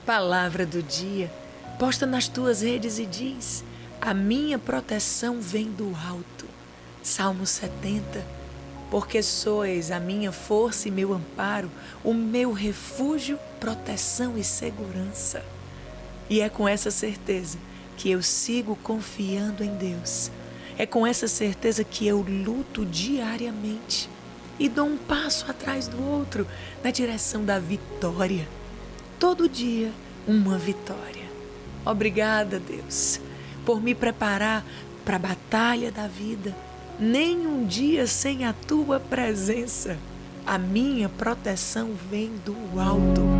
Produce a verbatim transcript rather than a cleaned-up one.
Palavra do dia, posta nas tuas redes e diz: a minha proteção vem do alto. Salmo setenta. Porque sois a minha força e meu amparo, o meu refúgio, proteção e segurança. E é com essa certeza que eu sigo confiando em Deus. É com essa certeza que eu luto diariamente e dou um passo atrás do outro na direção da vitória. Todo dia, uma vitória. Obrigada, Deus, por me preparar para a batalha da vida. Nem um dia sem a tua presença. A minha proteção vem do alto.